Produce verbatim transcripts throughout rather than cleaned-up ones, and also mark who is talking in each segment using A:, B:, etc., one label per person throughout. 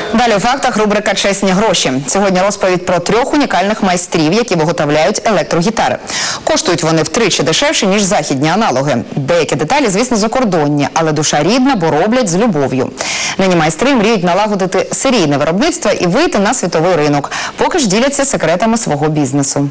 A: Далі у фактах рубрика «Чесні гроші». Сьогодні розповідь про трьох унікальних майстрів, які виготовляють електрогітари. Коштують вони втричі дешевше, ніж західні аналоги. Деякі деталі, звісно, закордонні, але душа рідна, бо роблять з любов'ю. Нині майстри мріють налагодити серійне виробництво і вийти на світовий ринок. Поки ж діляться секретами свого бізнесу.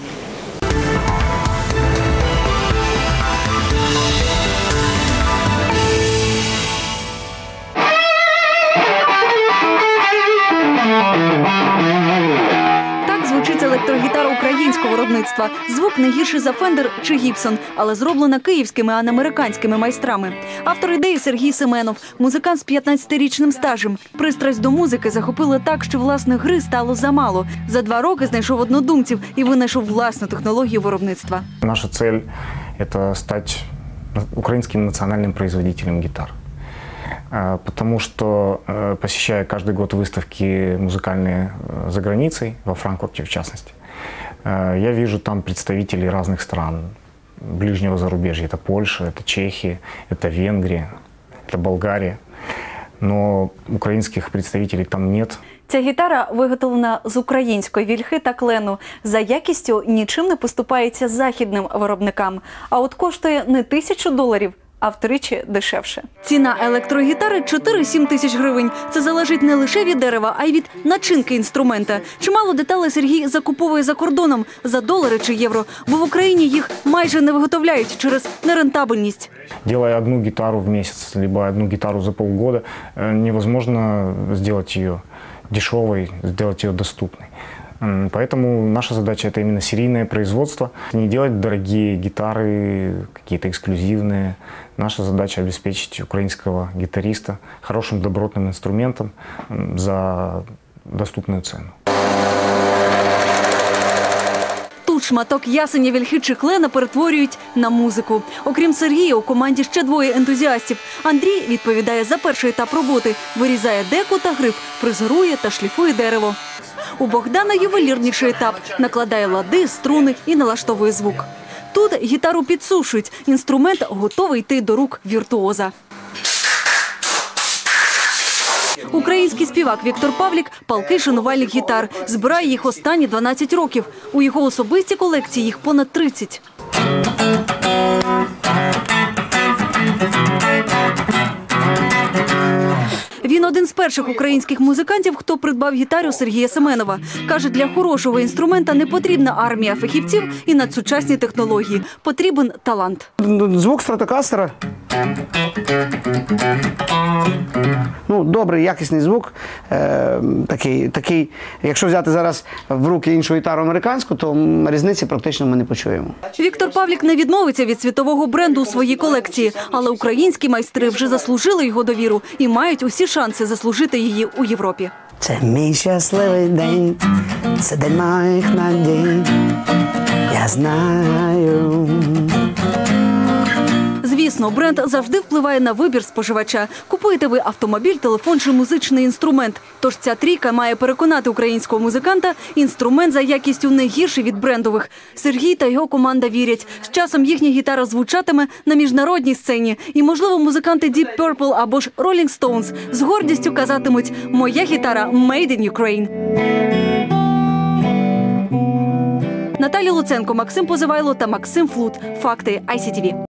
B: Звучить електрогітара українського виробництва. Звук не гірший за Фендер чи Гібсон, але зроблена київськими, а не американськими майстрами. Автор ідеї Сергій Семенов, музикант з п'ятнадцятирічним стажем. Пристрасть до музики захопила так, що, власне, гри стало замало. За два роки знайшов однодумців і винайшов власну технологію виробництва.
C: Наша цель – це стати українським національним производителем гітар. Потому что, посещая каждый год выставки музыкальные за границей, во Франкфурте в частности, я вижу там представителей разных стран ближнего зарубежья. Это Польша, это Чехия, это Венгрия, это Болгария. Но українських представителей там нет.
B: Ця гітара виготовлена з української вільхи та клену. За якістю нічим не поступається західним виробникам. А от коштує не тисячу доларів, а втричі дешевше. Ціна електрогітари – чотири-сім тисяч гривень. Це залежить не лише від дерева, а й від начинки інструмента. Чимало деталей Сергій закуповує за кордоном за долари чи євро, бо в Україні їх майже не виготовляють через нерентабельність.
C: Делая одну гитару в месяц, либо одну гитару за полгода, невозможно сделать ее дешевой, сделать ее доступной. Поэтому наша задача – это именно серийное производство. Не делать дорогие гитары, какие-то эксклюзивные. Наша задача – обеспечить украинского гитариста хорошим добротным инструментом за доступную цену.
B: Тут шматок ясеня, вільхи чи клена перетворюють на музику. Окрім Сергія, у команді ще двоє ентузіастів. Андрій відповідає за перший етап роботи. Вирізає деко та гриф, фрезерує та шліфує дерево. У Богдана ювелірніший етап – накладає лади, струни і налаштовує звук. Тут гітару підсушують, інструмент готовий йти до рук віртуоза. Український співак Віктор Павлік – палкий шанувальник гітар. Збирає їх останні дванадцять років. У його особистій колекції їх понад тридцять. Він один з перших українських музикантів, хто придбав гітару Сергія Семенова. Каже, для хорошого інструмента не потрібна армія фахівців і надсучасні технології. Потрібен талант.
D: Звук стратокастера. Ну, добрий, якісний звук. Е, такий, такий, якщо взяти зараз в руки іншу гітару американську, то різниці практично ми не почуємо.
B: Віктор Павлік не відмовиться від світового бренду у своїй колекції, але українські майстри вже заслужили його довіру і мають усі шанси заслужити її у Європі.
D: Це мій щасливий день, це день моїх надій, я знаю.
B: Звісно, бренд завжди впливає на вибір споживача. Купуєте ви автомобіль, телефон чи музичний інструмент. Тож ця трійка має переконати українського музиканта, інструмент за якістю не гірший від брендових. Сергій та його команда вірять, з часом їхня гітара звучатиме на міжнародній сцені. І, можливо, музиканти Deep Purple або ж Rolling Stones з гордістю казатимуть «Моя гітара made in Ukraine». Наталія Луценко, Максим Позивайло та Максим Флут. Факти ай сі ті ві.